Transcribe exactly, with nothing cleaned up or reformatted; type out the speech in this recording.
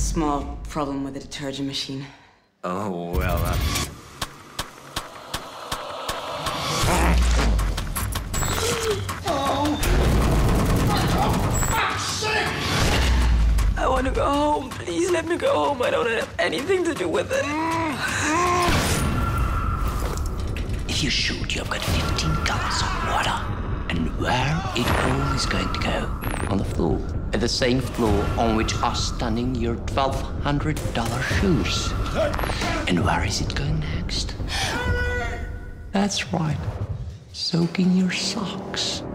Small problem with the detergent machine. Oh, well, that's... I want to go home. Please let me go home. I don't have anything to do with it. If you shoot, you've got fifteen gallons of water. And where it all is going to go? On the floor. At the same floor on which are standing your twelve hundred dollar shoes. And where is it going next? That's right. Soaking your socks.